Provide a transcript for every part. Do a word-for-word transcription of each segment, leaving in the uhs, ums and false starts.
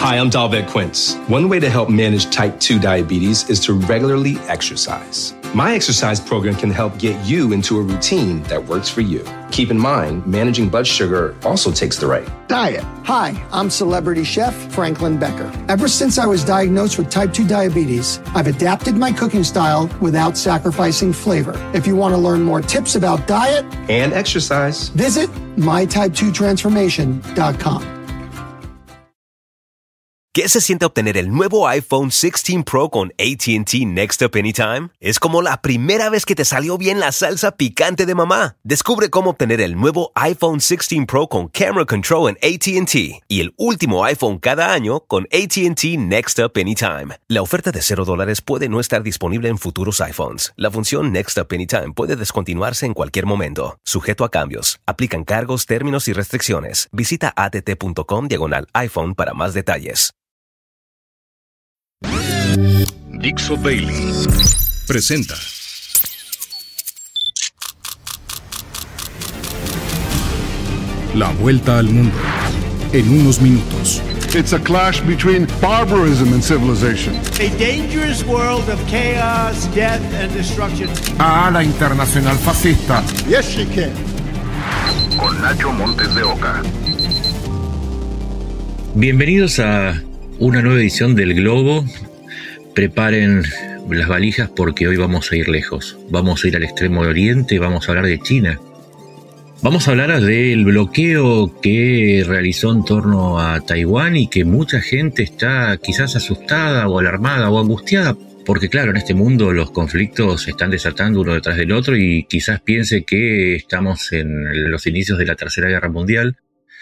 Hi, I'm Dalvet Quince. One way to help manage type two diabetes is to regularly exercise. My exercise program can help get you into a routine that works for you. Keep in mind, managing blood sugar also takes the right diet. Hi, I'm celebrity chef Franklin Becker. Ever since I was diagnosed with type two diabetes, I've adapted my cooking style without sacrificing flavor. If you want to learn more tips about diet and exercise, visit my type two transformation dot com. ¿Qué se siente obtener el nuevo iPhone dieciséis Pro con A T and T Next Up Anytime? Es como la primera vez que te salió bien la salsa picante de mamá. Descubre cómo obtener el nuevo iPhone dieciséis Pro con Camera Control en A T and T y el último iPhone cada año con A T and T Next Up Anytime. La oferta de cero dólares puede no estar disponible en futuros iPhones. La función Next Up Anytime puede descontinuarse en cualquier momento. Sujeto a cambios. Aplican cargos, términos y restricciones. Visita att.com diagonal iPhone para más detalles. Dixo Bailey presenta La Vuelta al Mundo en unos minutos. It's a clash between barbarism and civilization. A dangerous world of chaos, death and destruction. A la internacional fascista. Yes, she can. Con Nacho Montes de Oca. Bienvenidos a una nueva edición del Globo. Preparen las valijas porque hoy vamos a ir lejos. Vamos a ir al extremo oriente, vamos a hablar de China. Vamos a hablar del bloqueo que realizó en torno a Taiwán y que mucha gente está quizás asustada o alarmada o angustiada. Porque claro, en este mundo los conflictos se están desatando uno detrás del otro y quizás piense que estamos en los inicios de la Tercera Guerra Mundial.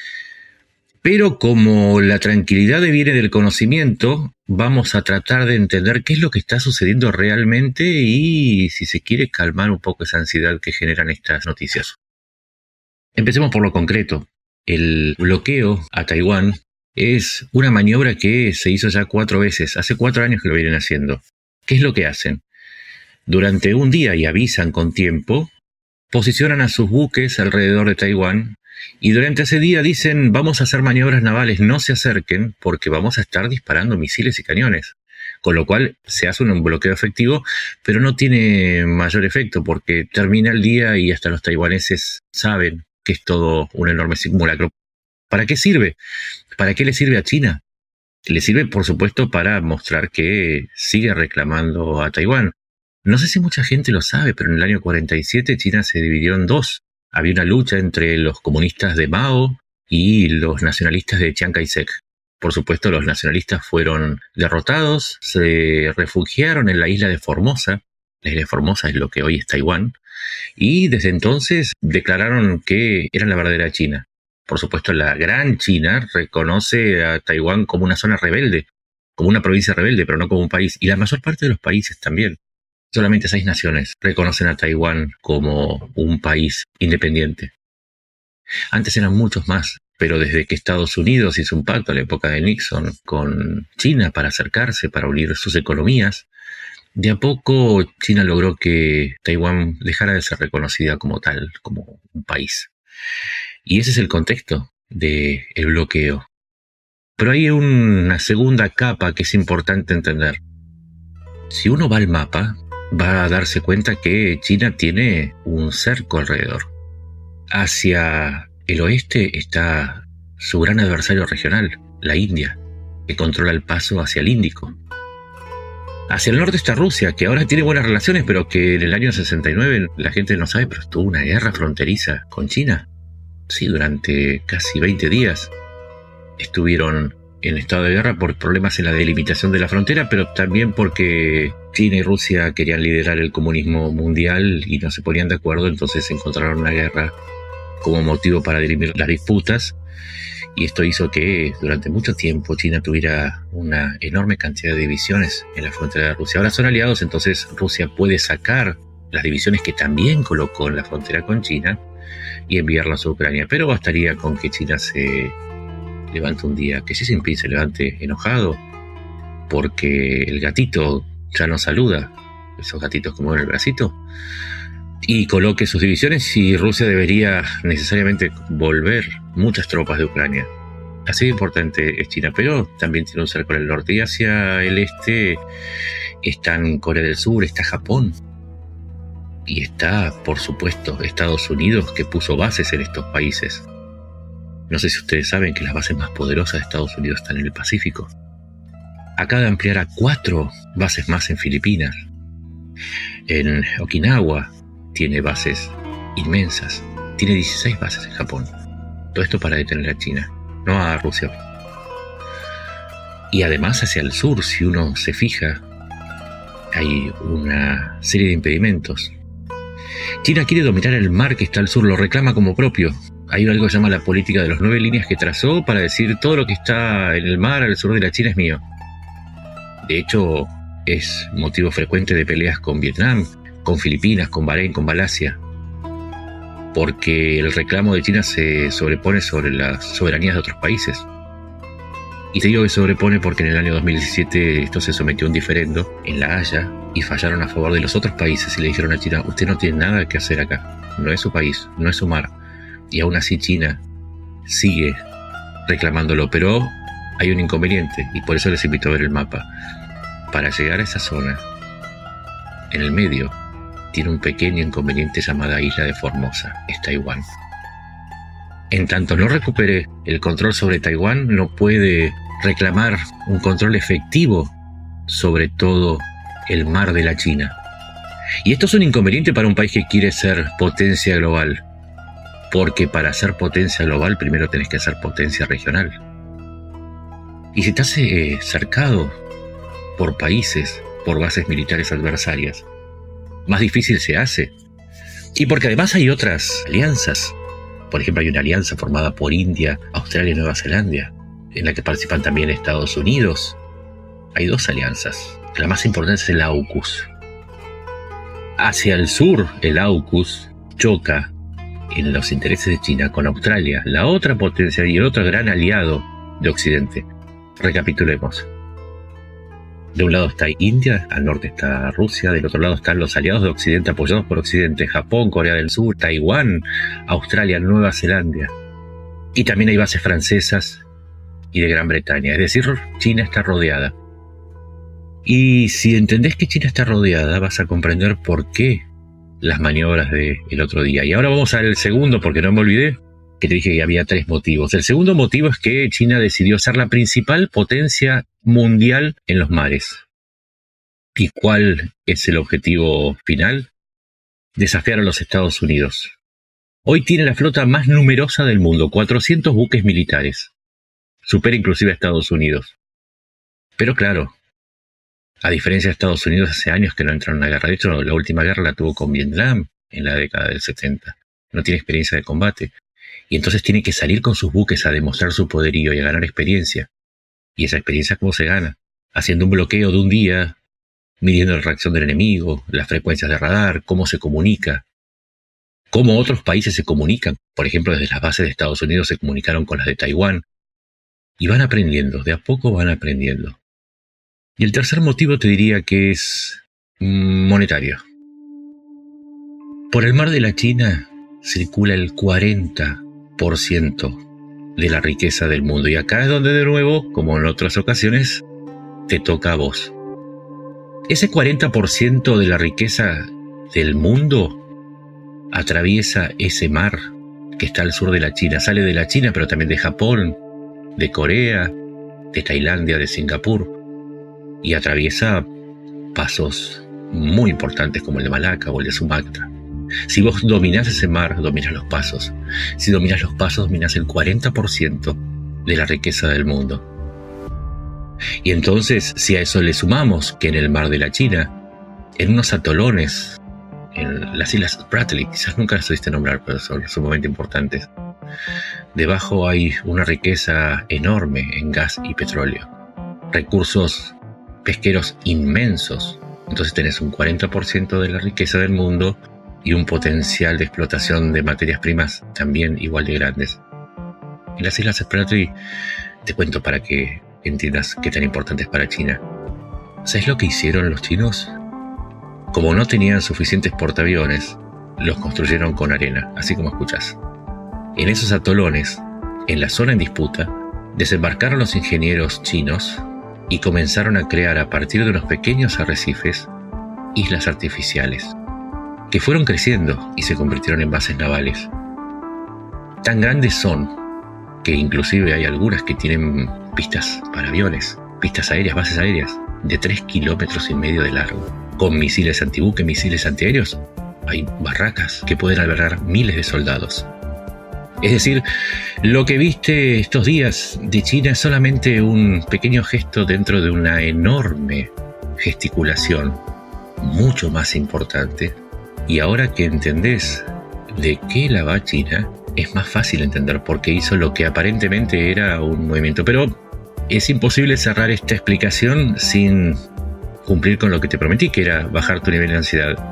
Pero como la tranquilidad viene del conocimiento, vamos a tratar de entender qué es lo que está sucediendo realmente y, si se quiere, calmar un poco esa ansiedad que generan estas noticias. Empecemos por lo concreto. El bloqueo a Taiwán es una maniobra que se hizo ya cuatro veces. Hace cuatro años que lo vienen haciendo. ¿Qué es lo que hacen? Durante un día, y avisan con tiempo, posicionan a sus buques alrededor de Taiwán. Y durante ese día dicen, vamos a hacer maniobras navales, no se acerquen porque vamos a estar disparando misiles y cañones. Con lo cual se hace un bloqueo efectivo, pero no tiene mayor efecto porque termina el día y hasta los taiwaneses saben que es todo un enorme simulacro. ¿Para qué sirve? ¿Para qué le sirve a China? Le sirve, por supuesto, para mostrar que sigue reclamando a Taiwán. No sé si mucha gente lo sabe, pero en el año cuarenta y siete China se dividió en dos. Había una lucha entre los comunistas de Mao y los nacionalistas de Chiang Kai-shek. Por supuesto, los nacionalistas fueron derrotados, se refugiaron en la isla de Formosa. La isla de Formosa es lo que hoy es Taiwán. Y desde entonces declararon que eran la verdadera China. Por supuesto, la gran China reconoce a Taiwán como una zona rebelde, como una provincia rebelde, pero no como un país. Y la mayor parte de los países también. Solamente seis naciones reconocen a Taiwán como un país independiente. Antes eran muchos más, pero desde que Estados Unidos hizo un pacto a la época de Nixon con China para acercarse, para unir sus economías, de a poco China logró que Taiwán dejara de ser reconocida como tal, como un país. Y ese es el contexto del bloqueo. Pero hay una segunda capa que es importante entender. Si uno va al mapa, va a darse cuenta que China tiene un cerco alrededor. Hacia el oeste está su gran adversario regional, la India, que controla el paso hacia el Índico. Hacia el norte está Rusia, que ahora tiene buenas relaciones, pero que en el año sesenta y nueve la gente no sabe, pero estuvo una guerra fronteriza con China. Sí, durante casi veinte días estuvieron en estado de guerra por problemas en la delimitación de la frontera, pero también porque China y Rusia querían liderar el comunismo mundial y no se ponían de acuerdo, entonces encontraron una guerra como motivo para dirimir las disputas, y esto hizo que durante mucho tiempo China tuviera una enorme cantidad de divisiones en la frontera de Rusia. Ahora son aliados, entonces Rusia puede sacar las divisiones que también colocó en la frontera con China y enviarlas a Ucrania, pero bastaría con que China se levante un día, que Xi Jinping se levante enojado porque el gatito ya no saluda, esos gatitos que mueven el bracito, y coloque sus divisiones, y Rusia debería necesariamente volver muchas tropas de Ucrania. Así de importante es China, pero también tiene un cerco en el norte. Y hacia el este están Corea del Sur, está Japón. Y está, por supuesto, Estados Unidos, que puso bases en estos países. No sé si ustedes saben que las bases más poderosas de Estados Unidos están en el Pacífico. Acaba de ampliar a cuatro bases más en Filipinas. En Okinawa tiene bases inmensas. Tiene dieciséis bases en Japón. Todo esto para detener a China, no a Rusia. Y además hacia el sur, si uno se fija, hay una serie de impedimentos. China quiere dominar el mar que está al sur, lo reclama como propio. Hay algo que se llama la política de las nueve líneas que trazó para decir todo lo que está en el mar al sur de la China es mío. De hecho, es motivo frecuente de peleas con Vietnam, con Filipinas, con Bahrein, con Malasia, porque el reclamo de China se sobrepone sobre las soberanías de otros países. Y te digo que sobrepone porque en el año dos mil diecisiete esto se sometió a un diferendo en La Haya y fallaron a favor de los otros países y le dijeron a China: usted no tiene nada que hacer acá, no es su país, no es su mar. Y aún así China sigue reclamándolo, pero hay un inconveniente y por eso les invito a ver el mapa. Para llegar a esa zona, en el medio, tiene un pequeño inconveniente llamada Isla de Formosa, es Taiwán. En tanto no recupere el control sobre Taiwán, no puede reclamar un control efectivo sobre todo el mar de la China. Y esto es un inconveniente para un país que quiere ser potencia global, porque para ser potencia global primero tenés que ser potencia regional. Y si estás eh, cercado por países, por bases militares adversarias, más difícil se hace. Y porque además hay otras alianzas. Por ejemplo, hay una alianza formada por India, Australia y Nueva Zelanda, en la que participan también Estados Unidos. Hay dos alianzas. La más importante es el AUKUS. Hacia el sur, el AUKUS choca en los intereses de China con Australia, la otra potencia y el otro gran aliado de Occidente. Recapitulemos. De un lado está India, al norte está Rusia, del otro lado están los aliados de Occidente apoyados por Occidente: Japón, Corea del Sur, Taiwán, Australia, Nueva Zelanda. Y también hay bases francesas y de Gran Bretaña, es decir, China está rodeada. Y si entendés que China está rodeada, vas a comprender por qué las maniobras del otro día. Y ahora vamos al segundo, porque no me olvidé que te dije que había tres motivos. El segundo motivo es que China decidió ser la principal potencia mundial en los mares. ¿Y cuál es el objetivo final? Desafiar a los Estados Unidos. Hoy tiene la flota más numerosa del mundo, cuatrocientos buques militares. Supera inclusive a Estados Unidos. Pero claro, a diferencia de Estados Unidos, hace años que no entra en una guerra. De hecho, la última guerra la tuvo con Vietnam en la década del setenta. No tiene experiencia de combate. Y entonces tiene que salir con sus buques a demostrar su poderío y a ganar experiencia. ¿Y esa experiencia cómo se gana? Haciendo un bloqueo de un día, midiendo la reacción del enemigo, las frecuencias de radar, cómo se comunica, cómo otros países se comunican. Por ejemplo, desde las bases de Estados Unidos se comunicaron con las de Taiwán. Y van aprendiendo, de a poco van aprendiendo. Y el tercer motivo te diría que es monetario. Por el mar de la China circula el cuarenta por ciento de la riqueza del mundo. Y acá es donde de nuevo, como en otras ocasiones, te toca a vos. Ese cuarenta por ciento de la riqueza del mundo atraviesa ese mar que está al sur de la China. Sale de la China, pero también de Japón, de Corea, de Tailandia, de Singapur. Y atraviesa pasos muy importantes como el de Malaca o el de Sumatra. Si vos dominás ese mar, dominás los pasos. Si dominás los pasos, dominás el cuarenta por ciento de la riqueza del mundo. Y entonces, si a eso le sumamos que en el mar de la China, en unos atolones, en las islas Spratly, quizás nunca las oíste nombrar, pero son sumamente importantes, debajo hay una riqueza enorme en gas y petróleo. Recursos pesqueros inmensos. Entonces tenés un cuarenta por ciento de la riqueza del mundo y un potencial de explotación de materias primas también igual de grandes. En las islas Spratly, te cuento para que entiendas qué tan importante es para China. ¿Sabes lo que hicieron los chinos? Como no tenían suficientes portaaviones, los construyeron con arena, así como escuchás. En esos atolones, en la zona en disputa, Desembarcaron los ingenieros chinos y comenzaron a crear a partir de unos pequeños arrecifes islas artificiales, que fueron creciendo y se convirtieron en bases navales. Tan grandes son que inclusive hay algunas que tienen pistas para aviones, pistas aéreas, bases aéreas, de tres kilómetros y medio de largo, con misiles antibuque, misiles antiaéreos. Hay barracas que pueden albergar miles de soldados. Es decir, lo que viste estos días de China es solamente un pequeño gesto dentro de una enorme gesticulación, mucho más importante. Y ahora que entendés de qué la va China, es más fácil entender por qué hizo lo que aparentemente era un movimiento. Pero es imposible cerrar esta explicación sin cumplir con lo que te prometí, que era bajar tu nivel de ansiedad.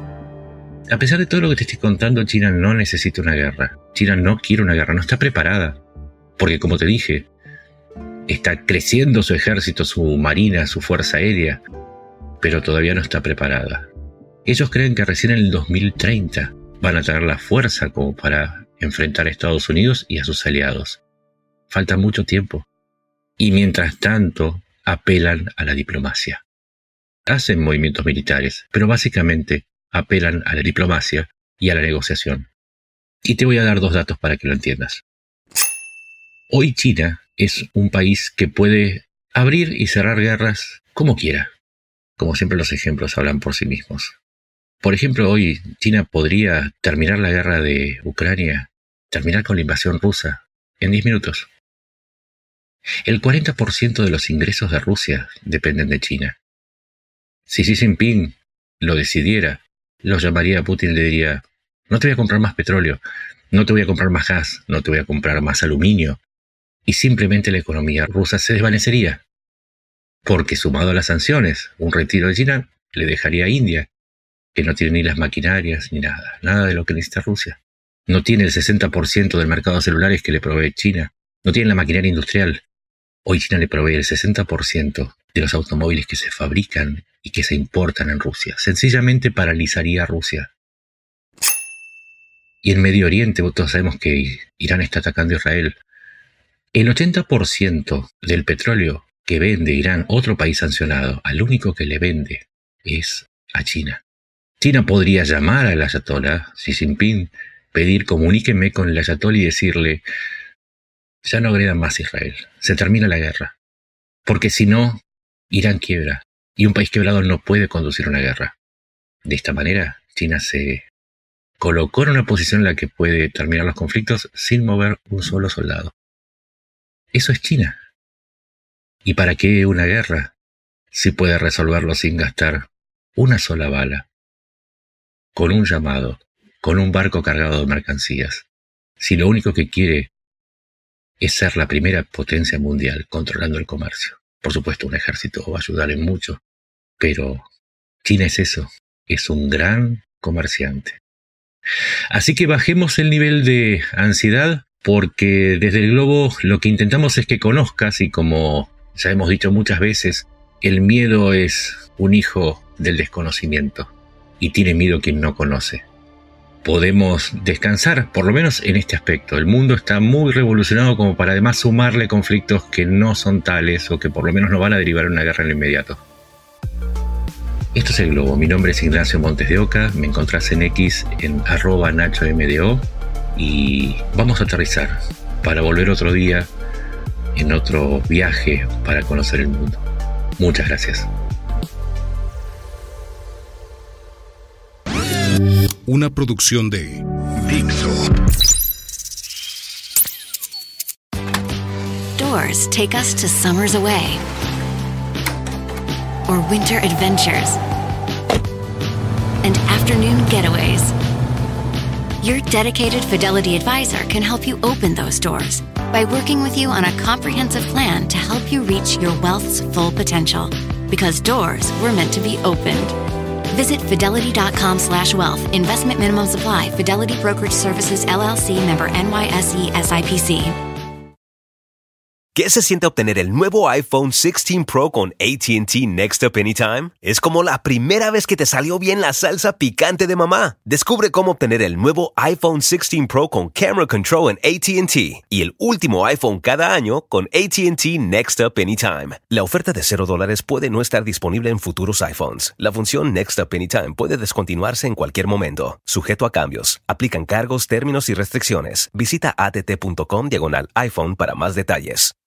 A pesar de todo lo que te estoy contando, China no necesita una guerra. China no quiere una guerra, no está preparada. Porque, como te dije, está creciendo su ejército, su marina, su fuerza aérea, pero todavía no está preparada. Ellos creen que recién en el dos mil treinta van a tener la fuerza como para enfrentar a Estados Unidos y a sus aliados. Falta mucho tiempo. Y mientras tanto, apelan a la diplomacia. Hacen movimientos militares, pero básicamente apelan a la diplomacia y a la negociación. Y te voy a dar dos datos para que lo entiendas. Hoy China es un país que puede abrir y cerrar guerras como quiera. Como siempre, los ejemplos hablan por sí mismos. Por ejemplo, hoy China podría terminar la guerra de Ucrania, terminar con la invasión rusa en diez minutos. El cuarenta por ciento de los ingresos de Rusia dependen de China. Si Xi Jinping lo decidiera, lo llamaría a Putin y le diría: no te voy a comprar más petróleo, no te voy a comprar más gas, no te voy a comprar más aluminio. Y simplemente la economía rusa se desvanecería. Porque sumado a las sanciones, un retiro de China le dejaría a India, que no tiene ni las maquinarias ni nada, nada de lo que necesita Rusia. No tiene el sesenta por ciento del mercado de celulares que le provee China. No tiene la maquinaria industrial. Hoy China le provee el sesenta por ciento de los automóviles que se fabrican y que se importan en Rusia. Sencillamente paralizaría a Rusia. Y en Medio Oriente, todos sabemos que Irán está atacando a Israel. El ochenta por ciento del petróleo que vende Irán, otro país sancionado, al único que le vende es a China. China podría llamar al ayatolá Xi Jinping, pedir comuníqueme con el ayatolá y decirle: ya no agredan más a Israel, se termina la guerra. Porque si no, Irán quiebra, y un país quebrado no puede conducir una guerra. De esta manera, China se colocó en una posición en la que puede terminar los conflictos sin mover un solo soldado. Eso es China. ¿Y para qué una guerra si puede resolverlo sin gastar una sola bala? Con un llamado, con un barco cargado de mercancías. Si lo único que quiere es ser la primera potencia mundial controlando el comercio. Por supuesto, un ejército va a ayudar en mucho, pero China es eso, es un gran comerciante. Así que bajemos el nivel de ansiedad, porque desde el Globo lo que intentamos es que conozcas, y como ya hemos dicho muchas veces, el miedo es un hijo del desconocimiento, y tiene miedo quien no conoce. Podemos descansar, por lo menos en este aspecto. El mundo está muy revolucionado como para además sumarle conflictos que no son tales o que por lo menos no van a derivar en una guerra en lo inmediato. Esto es El Globo. Mi nombre es Ignacio Montes de Oca. Me encontrás en X en arroba nachomdo y vamos a aterrizar para volver otro día en otro viaje para conocer el mundo. Muchas gracias. Una producción de Dixo. Doors take us to summers away or winter adventures and afternoon getaways. Your dedicated Fidelity advisor can help you open those doors by working with you on a comprehensive plan to help you reach your wealth's full potential, because doors were meant to be opened. Visit fidelity.com slash wealth. Investment minimum supply. Fidelity Brokerage Services, L L C, member N Y S E S I P C. ¿Qué se siente obtener el nuevo iPhone dieciséis Pro con A T and T Next Up Anytime? Es como la primera vez que te salió bien la salsa picante de mamá. Descubre cómo obtener el nuevo iPhone dieciséis Pro con Camera Control en A T and T y el último iPhone cada año con A T and T Next Up Anytime. La oferta de cero dólares puede no estar disponible en futuros iPhones. La función Next Up Anytime puede descontinuarse en cualquier momento. Sujeto a cambios. Aplican cargos, términos y restricciones. Visita att punto com diagonal iPhone para más detalles.